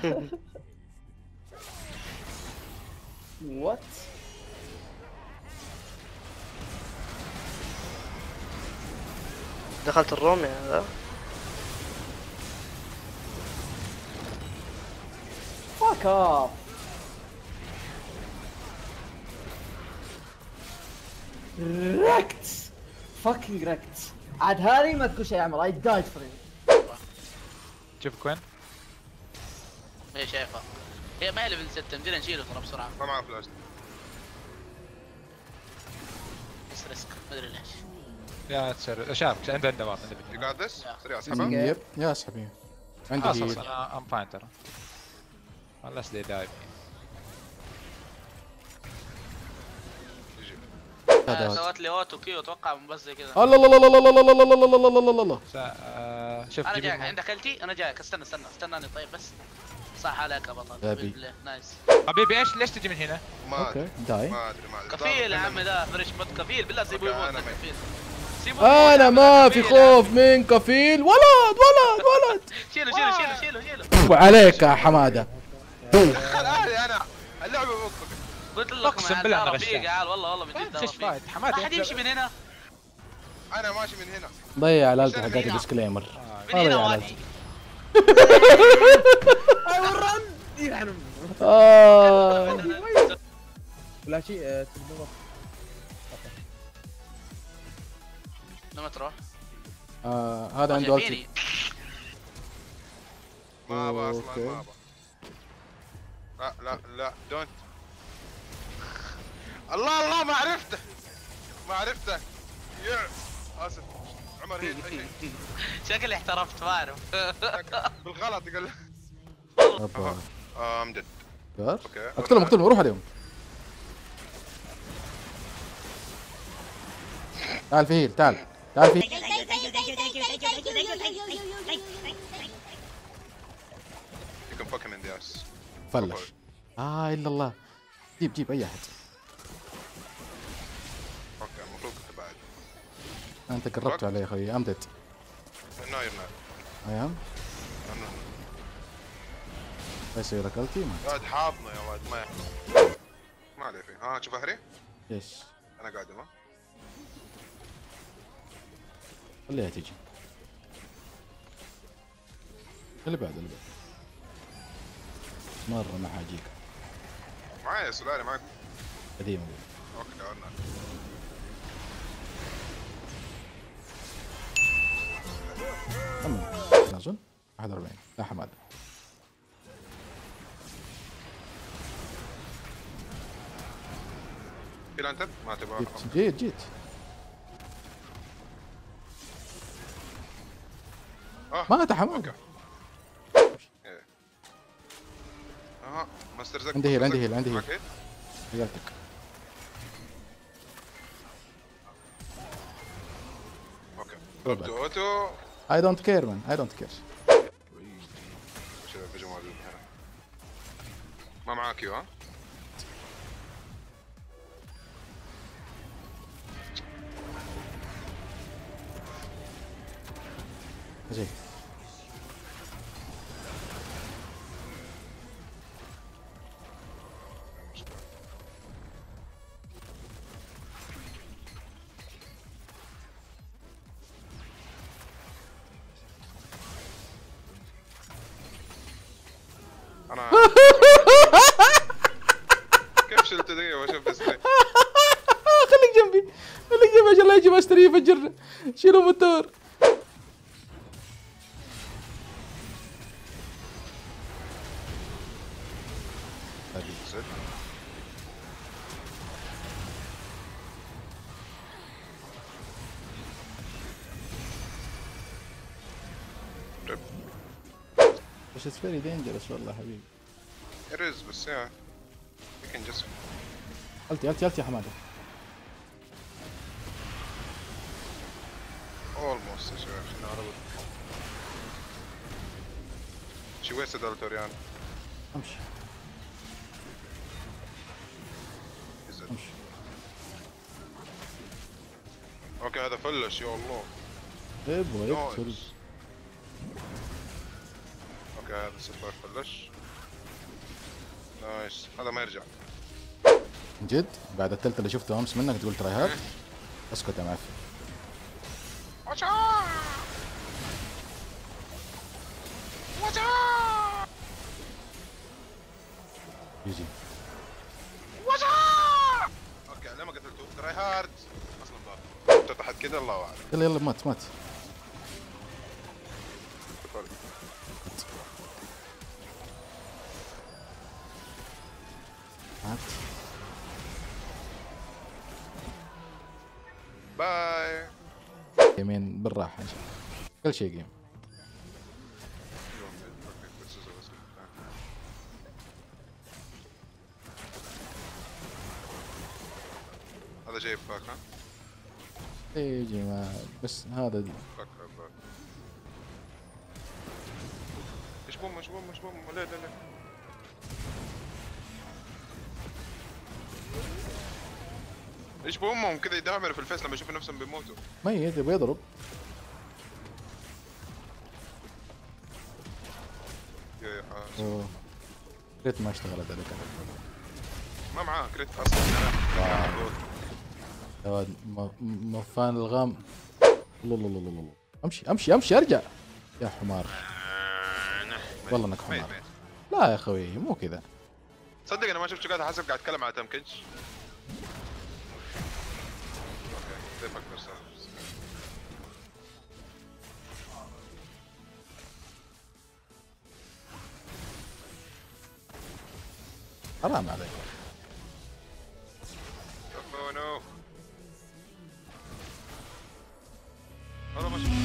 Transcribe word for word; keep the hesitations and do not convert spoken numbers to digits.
وات؟ دخلت الروم يا ذا. فاك اوف. ركت فاكينج ركت. عاد هذه ما تقول شيء يعمل. اي دايت فري. شوفك وين؟ هي شايفه هي ما هي ليفل ستة. مدينا نشيله ترى بسرعه. ما معاه فلاش. بس ريسك ما ادري ليش. يا تشر شارك عنده عنده واحد عنده يو فيديو. جات ذس سريع Okay. اسحبها. يب يا اسحبي عندي خلاص هيل. انا ام فاين ترى. خلص لي دايف. يجي. هذا آه، هذا. سوت لي اوتو كيو اتوقع بس زي كذا. الله الله الله الله الله الله الله الله الله الله الله الله. سا- آه، شوف انا جيب جايك المو- عندك التي. انا جايك استنى استنى استناني طيب بس. صح عليك يا بطل. غبي. بالله. نايس. حبيبي ايش ليش تجي من هنا؟ ما اوكي ادري داي. ما ادري ما ادري. كفيل يا عمي ذا فريش بوت كفيل بالله سيبوه أوكي، يموت. أنا ميت. كفيل سيبوه يموت يا انا عمي، ما في كفيل يا خوف عمي. من كفيل. ولد ولد ولد. شيله شيله شيله شيله شيله. وعليك يا حماده. دخل اهلي انا اللعبه بوقفك. قلت لكم أقسم بالله أنا رفيق غشاش. يا عيال والله والله من ما جد فيش رفيق. فايت حماده. ما حد يمشي من هنا. انا ماشي من هنا. ضيع الالتي حقت الديسكليمر. من هنا ضيع واحد. الالتي. اي ورن يعني. آه. ولا شيء تبغى. لما تروح آه، هذا عنده التي. شايفيني. ما ابغى اصلا أوكي. ما ابغى. لا لا لا دونت. الله الله ما عرفته ما عرفته. يا اسف عمر هيل هيل. شكلي احترفت ما اعرف. بالغلط قال. أبا. ام ديد. دار. اوكي اقتلهم اقتلهم روح عليهم. تعال في هيل تعال تعال في هيل. You can fuck him in the ass. فلش. اه الا الله. جيب جيب اي احد. اوكي المفروض كنت بعد. انت قربت علي يا اخوي. امدد. No you're not. ايام I'm not. يصير لك التي ما. يا واد حاضنه يا واد ما يحضر. ما عليه فيه. ها شوف اهري. ايش انا قاعد ما. خليها تجي. اللي بعد اللي بعد. مرة ما حاجيك. معايا سولاري معاك. قديم. اوكي تعالنا. كمل اظن واحد وأربعين. لا حماده. كذا انت ما تبغى. جيت جيت جيت. اه مات حماده. إيه. اها ماستر زك. عندي هيل عندي هيل عندي هيل. معك هيل؟ رجعتك. اوكي روبك. ضربت اوتو. اي دونت كير مان اي دونت كير. شوف بيجي موجود هنا. ما معاه كيو ها؟ زي انا كيف شلت دقيقة واشوف ديسبلاي. خليك جنبي خليك جنبي عشان لا يجي ماستر يفجرنا. شيلوا موتور. بس اتس فيري دينجرس والله حبيبي. ارز بس يا يمكن جسم. التي التي التي يا حماده. اولموست يا شباب خلينا نعرض. شي ويستد على توريان. امشي امشي. اوكي هذا فلش يا الله. يبغى يقتل. نايس. اوكي هذا صفر فلش. نايس هذا ما يرجع. من جد بعد التلت اللي شفته امس منك تقول تراي هارد؟ اسكت يا معفن. واتش واتش يجي واتش اوكي لما قتلته تراي هارد اصلا ضار انت تحت كذا الله اعلم. يلا يلا مات مات. مات. باي. يمين بالراحة ان شاء الله. كل شيء جيم. هذا جايب باك ها؟ يجي ما بس هذا باك باك. ايش بوم ايش بوم ايش بوم لا لا لا. ايش بامهم كذا يدامر في الفيس لما يشوفوا نفسهم بيموتوا. ميت يبغى يضرب. يا يا حاج اوه ريت ما اشتغلت هذيك. ما معاه كريت اصلا. يا ولد م- مفان الغام. الله الله الله الله الله. امشي امشي امشي ارجع يا حمار. والله انك ميت حمار. ميت. لا يا اخوي مو كذا. صدق انا ما شفت قاعد حسب قاعد اتكلم على تمكج. اوكي زي فكر صح. حرام عليك. اوه نو والله ما شفت.